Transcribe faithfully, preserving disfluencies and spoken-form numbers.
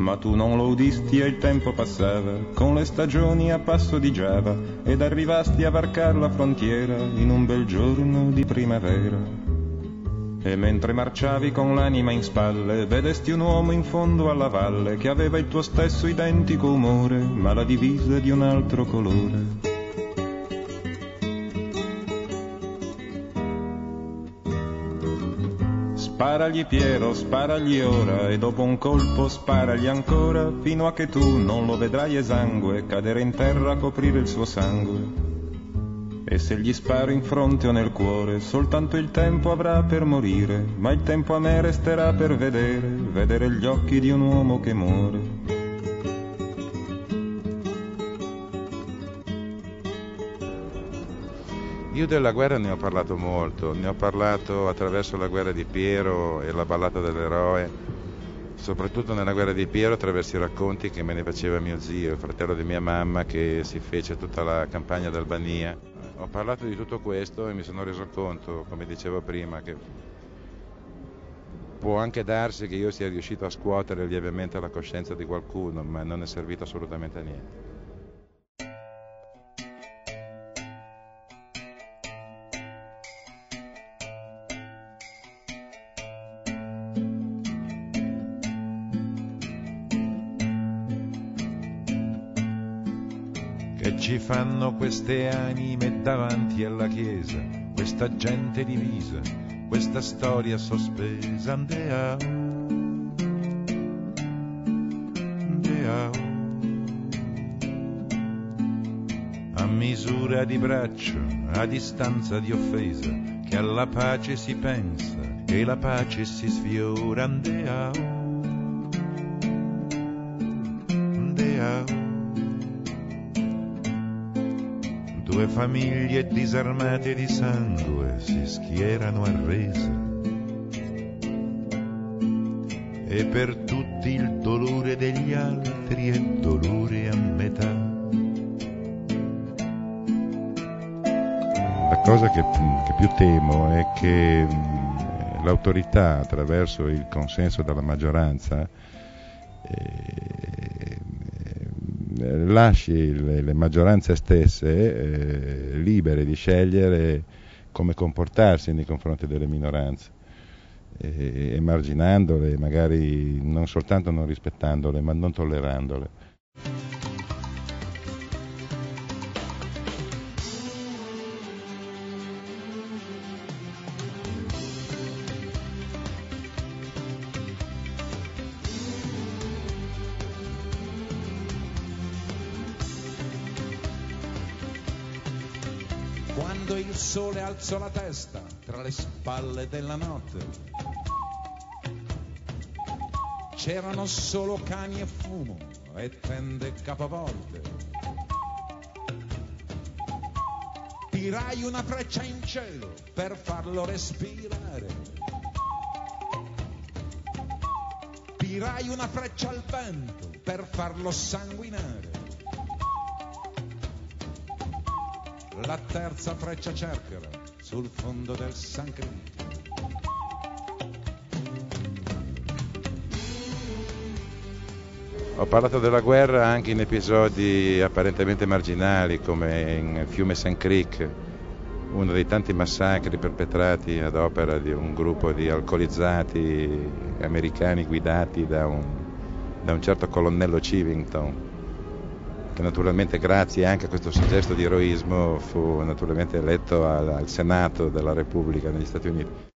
Ma tu non lo udisti e il tempo passava, con le stagioni a passo di Giava, ed arrivasti a varcar la frontiera in un bel giorno di primavera. E mentre marciavi con l'anima in spalle, vedesti un uomo in fondo alla valle, che aveva il tuo stesso identico umore, ma la divisa di un altro colore. Sparagli Piero, sparagli ora, e dopo un colpo sparagli ancora, fino a che tu non lo vedrai esangue, cadere in terra a coprire il suo sangue. E se gli sparo in fronte o nel cuore, soltanto il tempo avrà per morire, ma il tempo a me resterà per vedere, vedere gli occhi di un uomo che muore. Io della guerra ne ho parlato molto, ne ho parlato attraverso la guerra di Piero e la ballata dell'eroe, soprattutto nella guerra di Piero attraverso i racconti che me ne faceva mio zio, il fratello di mia mamma, che si fece tutta la campagna d'Albania. Ho parlato di tutto questo e mi sono reso conto, come dicevo prima, che può anche darsi che io sia riuscito a scuotere lievemente la coscienza di qualcuno, ma non è servito assolutamente a niente. Che ci fanno queste anime davanti alla chiesa, questa gente divisa, questa storia sospesa, andeao, andeao. A misura di braccio, a distanza di offesa, che alla pace si pensa e la pace si sfiora, andeao, andeao. Due famiglie disarmate di sangue si schierano a resa, e per tutti il dolore degli altri è dolore a metà. La cosa che, che più temo è che l'autorità, attraverso il consenso della maggioranza, eh, lasci le, le maggioranze stesse eh, libere di scegliere come comportarsi nei confronti delle minoranze, eh, emarginandole, magari non soltanto non rispettandole, ma non tollerandole. Quando il sole alzò la testa tra le spalle della notte, c'erano solo cani e fumo e tende capovolte. Tirai una freccia in cielo per farlo respirare. Tirai una freccia al vento per farlo sanguinare. La terza freccia cercherà sul fondo del San Cristo. Ho parlato della guerra anche in episodi apparentemente marginali, come in Fiume St. Creek, uno dei tanti massacri perpetrati ad opera di un gruppo di alcolizzati americani guidati da un, da un certo colonnello Chivington, che naturalmente grazie anche a questo suo gesto di eroismo fu naturalmente eletto al, al Senato della Repubblica negli Stati Uniti.